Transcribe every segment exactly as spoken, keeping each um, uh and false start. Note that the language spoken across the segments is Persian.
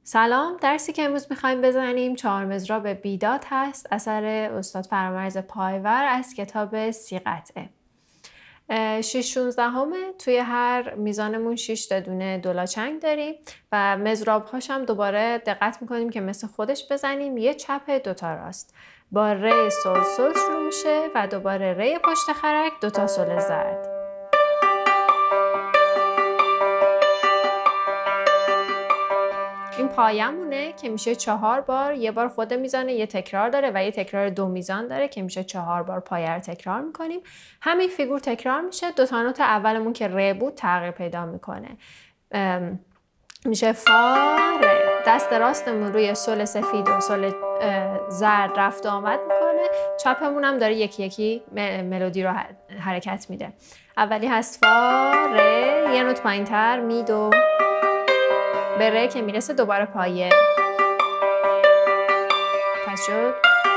سلام، درسی که امروز میخوایم بزنیم چهار مضراب بیداد هست اثر استاد فرامرز پایور از کتاب سی قطعه. شش شونزدهمه. توی هر میزانمون شش تا دونه دولاچنگ داریم و مضراب هاش هم دوباره دقت میکنیم که مثل خودش بزنیم. یه چپ دوتا راست با ری سل سل شروع میشه و دوباره ری پشت خرک دوتا سل زرد. این پایمونه که میشه چهار بار. یه بار خود میزانه یه تکرار داره و یه تکرار دو میزان داره که میشه چهار بار پایه رو تکرار میکنیم. همین فیگور تکرار میشه. دو تا نوت اولمون که ر بود تغییر پیدا میکنه. میشه فا ر. دست راستمون روی سل سفید و سل زرد رفت و آمد میکنه. چپمون هم داره یکی یکی ملودی رو حرکت میده. اولی هست فا ر، یه نوت پایینتر می دو به ره که میرسه دوباره پایه. پس شد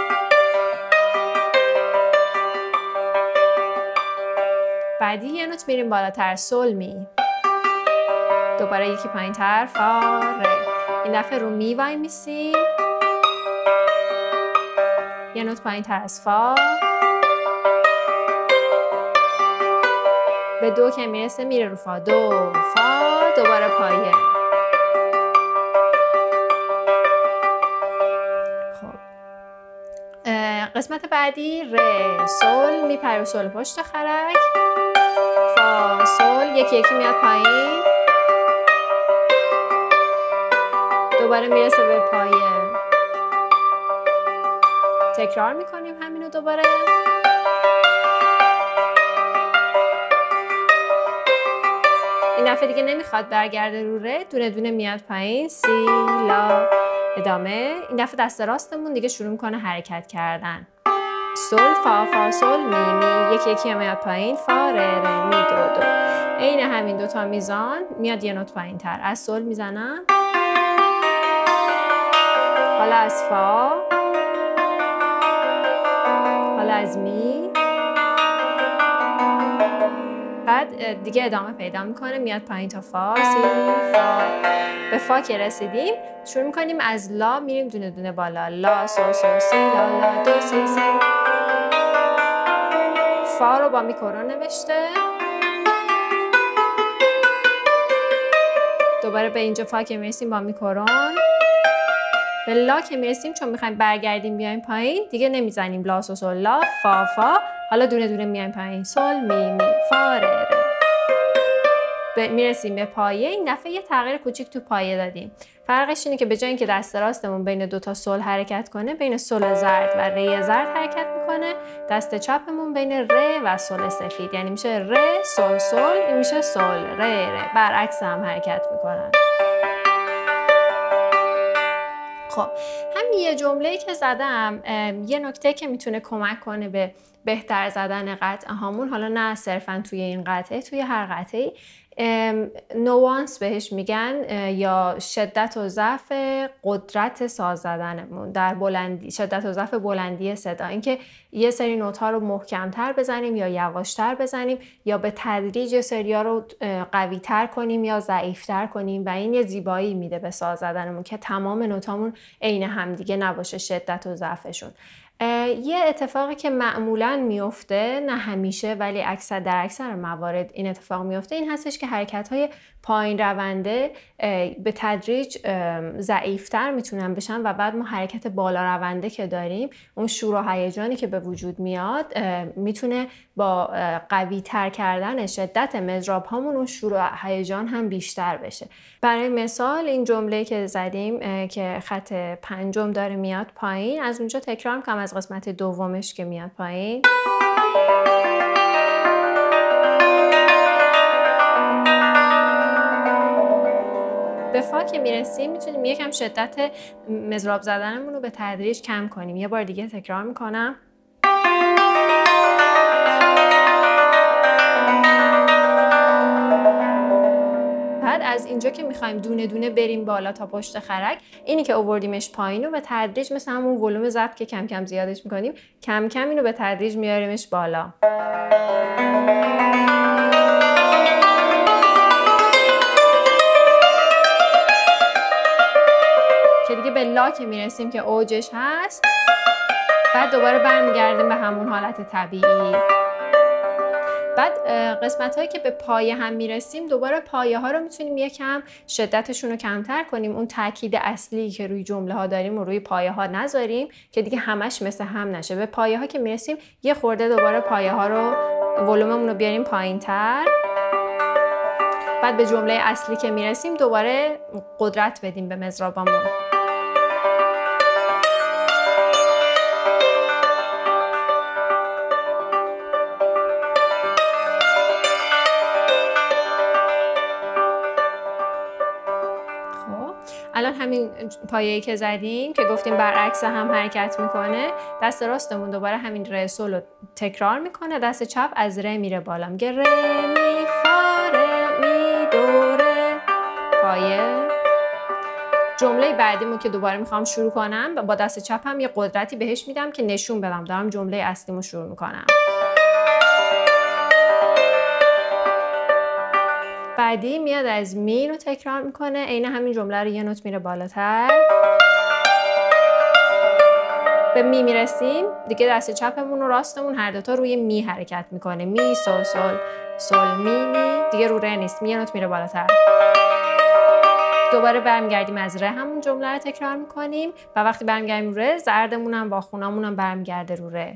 بعدی یه نوت میریم بالاتر سل می، دوباره یکی پایین تر فا ره. این دفعه رو می وای میسیم، یه نوت پایین تر از فا به دو که میرسه میره رو فا، دو فا دوباره پایه. قسمت بعدی ر سل میپره سل پشت خرک، فا سل یکی یکی میاد پایین، دوباره میرسه به پایه. تکرار میکنیم همینو دوباره. این دفعه دیگه نمیخواد برگرده رو ر، دونه دونه میاد پایین، سی لا ادامه. این دفعه دست راستمون دیگه شروع میکنه حرکت کردن. سل فا فا سل می می، یکی یکی میاد پایین، فا ر ر می دو دو. عین همین دوتا میزان میاد یه نوت پایین تر. از سل میزنم، حالا از فا، حالا از می، بعد دیگه ادامه پیدا میکنه میاد پایین تا فا، سی فا. به فا که رسیدیم شروع میکنیم از لا میریم دونه دونه بالا، لا سو سو سی لا لا دو سی سی. فا رو با میکرون نوشته، دوباره به اینجا فا که میرسیم با میکرون. به لا که میرسیم چون میخوایم برگردیم بیایم پایین دیگه نمیزنیم لا سو سو لا فا فا، حالا دونه دونه میایم پایین، سل می می فا ر ر. میرسیم به پایه. این دفعه یه تغییر کوچیک تو پایه دادیم. فرقش اینه که به جای اینکه دست راستمون بین دو تا سل حرکت کنه، بین سل زرد و ری زرد حرکت میکنه. دست چپمون بین ر و سل سفید، یعنی میشه ر سل سل، این میشه سل ر ر. برعکس هم حرکت میکنن. خب همین یه جمله‌ای که زدم یه نکته که میتونه کمک کنه به بهتر زدن قطعه هامون، حالا نه صرفا توی این قطعه، توی هر قطعه‌ای نوانس بهش میگن یا شدت و ضعف قدرت ساز زدنمون در بلندی، شدت و ضعف بلندی صدا. اینکه یه سری نوت ها رو محکمتر بزنیم یا یواشتر بزنیم یا به تدریج یه سری ها رو قوی تر کنیم یا ضعیفتر کنیم و این یه زیبایی میده به ساز زدنمون که تمام نوتامون عین همدیگه نباشه شدت و ضعفشون. یه اتفاقی که معمولاً میفته، نه همیشه ولی اکثر در اکثر موارد این اتفاق میفته، این هستش که حرکت‌های پایین رونده به تدریج ضعیفتر میتونن بشن و بعد ما حرکت بالا رونده که داریم، اون شور و هیجانی که به وجود میاد میتونه با قوی تر کردن شدت مضراب هامون اون شور و هیجان هم بیشتر بشه. برای مثال این جمله که زدیم که خط پنجم داره میاد پایین، از اونجا تکرار میکنم از قسمت دومش که میاد پایین. به فا که میرسیم میتونیم یکم شدت مضراب زدنمون رو به تدریج کم کنیم. یه بار دیگه تکرار میکنم. بعد از اینجا که میخوایم دونه دونه بریم بالا تا پشت خرک، اینی که آوردیمش پایین رو به تدریج مثل همون ولوم ضبط که کم کم زیادش میکنیم، کم کم اینو به تدریج میاریمش بالا. فا که میرسیم که اوجش هست، بعد دوباره برمیگردیم به همون حالت طبیعی. بعد قسمت هایی که به پایه هم میرسیم دوباره پایه ها رو میتونیم یکم شدتشون رو کمتر کنیم، اون تاکید اصلی که روی جمله ها داریم و روی پایه ها نذاریم که دیگه همش مثل هم نشه. به پایه ها که میرسیم یه خورده دوباره پایه ها رو ولوممون رو بیاریم پایین تر. بعد به جمله اصلی که میرسیم دوباره قدرت بدیم به مضرابامون. الان همین پایه‌ای که زدیم که گفتیم برعکس هم حرکت میکنه، دست راستمون دوباره همین ر سول رو تکرار میکنه، دست چپ از ر میره بالا، میگه ر می فا ر می دو ر. پایه. جمله بعدیمو که دوباره میخوام شروع کنم با دست چپم یه قدرتی بهش میدم که نشون بدم دارم جمله اصلیمو شروع میکنم. بعدی میاد از می رو تکرار میکنه، عین همین جمله رو یه نوت میره بالاتر. به می میرسیم دیگه دست چپمون و راستمون هر دوتا روی می حرکت میکنه، می سول سول سول می می، دیگه رو ر نیست، می یه نوت میره بالاتر. دوباره برمیگردیم از ر همون جمله رو تکرار میکنیم و وقتی برمیگردیم رو ر زردمون هم واخونامون هم برمیگرده رو ر.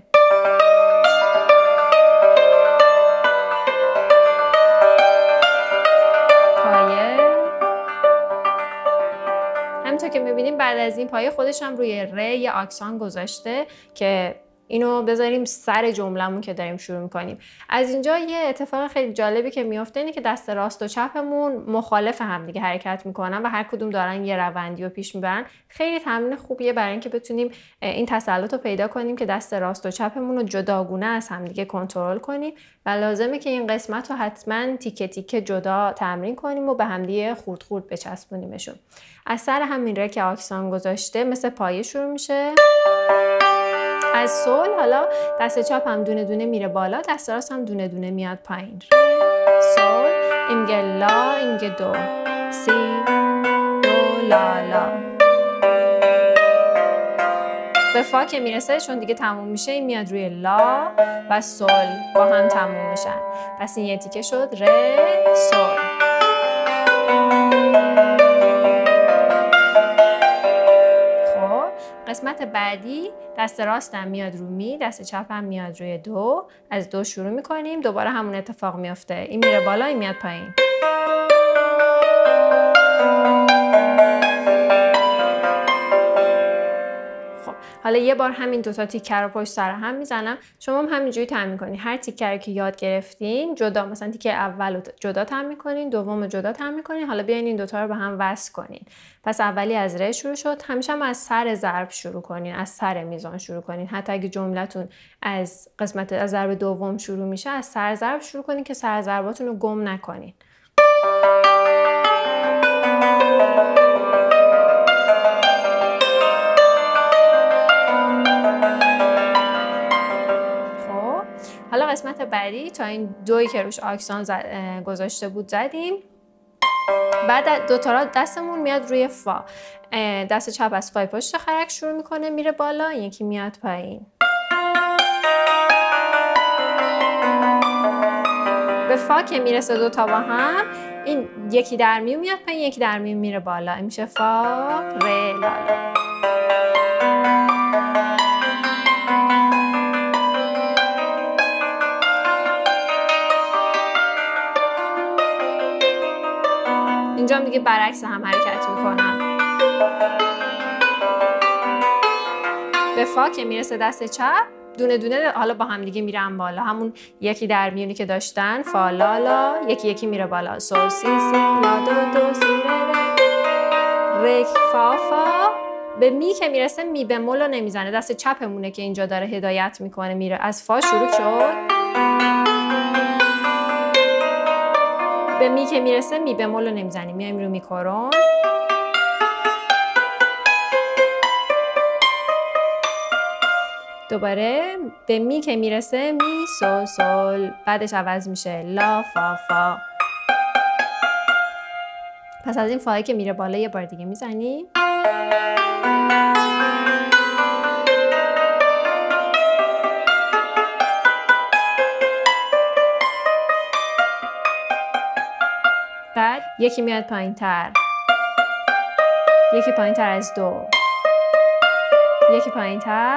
همینطور که میبینیم بعد از این پایه خودش هم روی ر یه آکسان گذاشته که اینو بذاریم سر جمله‌مون که داریم شروع میکنیم. از اینجا یه اتفاق خیلی جالبی که میفته اینه که دست راست و چپمون مخالف هم دیگه حرکت میکنن و هر کدوم دارن یه روندی رو پیش میبرن. خیلی تمرین خوبیه برای اینکه بتونیم این تسلط رو پیدا کنیم که دست راست و چپمون رو جداگونه از هم دیگه کنترل کنیم و لازمه که این قسمت رو حتما تیکه تیکه جدا تمرین کنیم و به هم دیگه خورد خورد بچسبونیمشون. از سر همین ر که آکسان گذاشته مثل پایه شروع میشه. از سول حالا دست چپ هم دونه دونه میره بالا، دست راست هم دونه دونه میاد پایین. ر سول، این میگه لا، این میگه دو، سی دو لا لا. به فا که میرسه چون دیگه تموم میشه این میاد روی لا و سول با هم تموم میشن. پس این یه تیکه شد ر سول. قسمت بعدی دست راستم میاد رو می، دست چپم میاد روی دو. از دو شروع میکنیم، دوباره همون اتفاق میفته، این میره بالا این میاد پایین. خب حالا یه بار همین دوتا تیکه رو پشت سر هم میزنم، شما هم همینجوری تمرین کنین. هر تیکه رو که یاد گرفتین جدا، مثلا تیکه اول رو جدا تمرین کنین، دوم رو جدا تمرین کنین، حالا بیاین این دوتا رو به هم وصل کنین. پس اولی از ر شروع شد، همیشه هم از سر ضرب شروع کنین، از سر میزان شروع کنین. حتی اگه جملتون از قسمت از ضرب دوم شروع میشه از سر ضرب شروع کنین که سر ضرباتون رو گم نکنین. حالا قسمت بعدی تا این دوی که روش آکسان گذاشته بود زدیم. بعد دو تا دستمون میاد روی فا، دست چپ از فای پشت خرک شروع میکنه میره بالا، یکی میاد پایین. به فا که میرسه دو تا با هم، این یکی در میون میاد پایین، یکی در میون میره بالا، این میشه فا ر لا لا. اینجا هم دیگه برعکس هم حرکت میکنم. به فا که میرسه دست چپ دونه دونه حالا با هم دیگه میرن بالا، همون یکی در میونی که داشتن، فا لا لا، یکی یکی میره بالا، سو سی سی لا دو دو سی ر ر ر فا فا. به می که میرسه می بمول رو نمیزنه، دست چپمونه که اینجا داره هدایت میکنه، میره از فا شروع شد. به می که میرسه می بمول رو نمیزنیم، میایم رو میکرون. دوباره به می که میرسه می سو سول، بعدش عوض میشه لا فا فا. پس از این فایی که میره بالا یه بار دیگه میزنیم. بعد یکی میاد پایین تر، یکی پایین تر از دو، یکی پایین تر.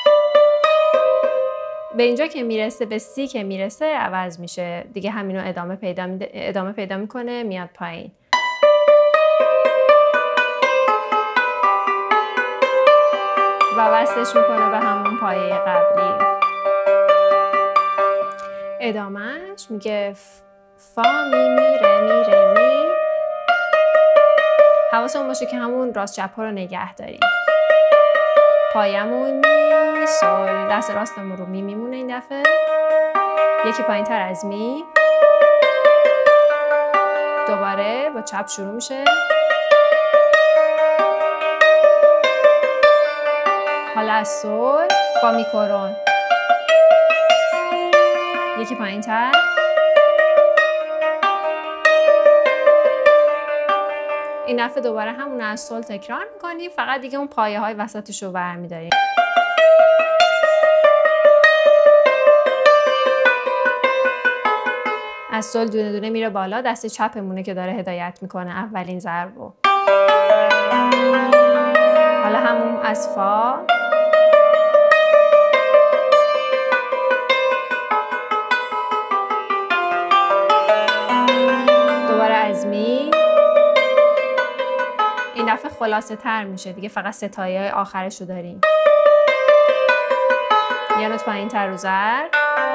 به اینجا که میرسه، به سی که میرسه عوض میشه دیگه، همینو ادامه پیدا میده، ادامه پیدا میکنه، میاد پایین. و وصلش میکنه به همون پایه قبلی. ادامهش میگه فا می میره میره می. حواسمون باشه که همون راست چپ ها رو نگه داریم. پایمون می، سل، دست راستمون رو می میمونه این دفعه. یکی پایین تر از می. دوباره با چپ شروع میشه. حالا از سل با می کرون. یکی پایین تر. این دفعه دوباره همون از سل تکرار میکنیم، فقط دیگه اون پایه های وسطش رو برمیداریم. از سل دونه دونه میره بالا، دست چپمونه که داره هدایت میکنه اولین ضرب رو. حالا همون از فا. دوباره از می. این دفعه خلاصه تر میشه دیگه، فقط ستایه آخرش رو داریم. یه نوت پایین تر رو زرد.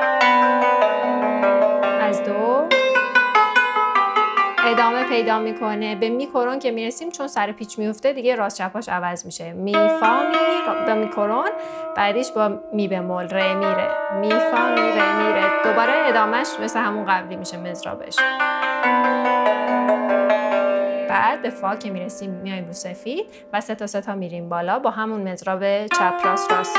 از دو. ادامه پیدا میکنه به می کرون که میرسیم، چون سر پیچ میفته دیگه راست چپاش عوض میشه. می فا می با می کرون، بعدیش با می بمول ره میره. می فا می ره میره. دوباره ادامهش مثل همون قبلی میشه مضرابش. بعد به فا که میرسیم میایم رو سفید و سه تا سه تا میریم بالا با همون مضراب چپ راست راست.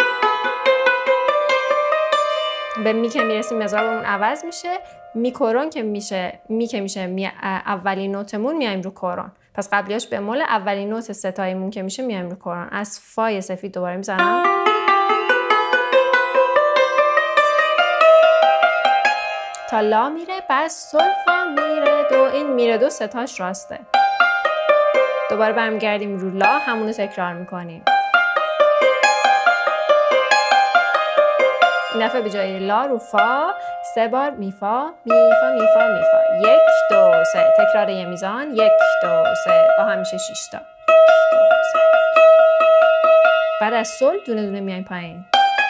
به می که میرسیم مضرابمون عوض میشه. می کرون که میشه، می که میشه می اولین نوتمون میایم رو کرون. پس قبلیاش بمول، اولین نوت ستاییمون که میشه میایم رو کرون. از فای سفید دوباره میزنم. تا لا میره، بعد سل فا میره دو. این میره دو ستاش راسته. دوباره برمیگردیم رو لا، همونو تکرار میکنیم. این دفعه به جای لا رو فا سه بار می فا می فا می فا می فا. یک دو سه. تکرار یه میزان. یک دو سه. با هم میشه شش تا. بعد از سل دونه دونه میایم پایین.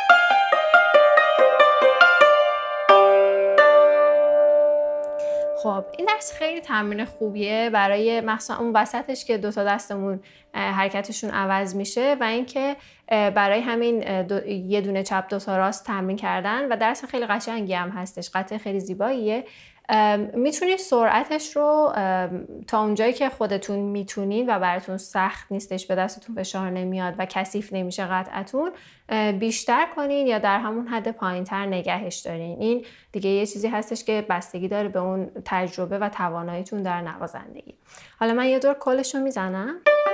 خب این درس خیلی تمرین خوبیه برای مثلا اون وسطش که دو تا دستمون حرکتشون عوض میشه و اینکه برای همین دو، یه دونه چپ دو تا راست تمرین کردن و درس خیلی قشنگی هم هستش، قطعه خیلی زیباییه. میتونید سرعتش رو تا اونجایی که خودتون میتونید و براتون سخت نیستش، به دستتون فشار نمیاد و کثیف نمیشه قطعتون، بیشتر کنین یا در همون حد پایینتر نگهش دارین. این دیگه یه چیزی هستش که بستگی داره به اون تجربه و تواناییتون در نوازندگی. حالا من یه دور کلش رو میزنم.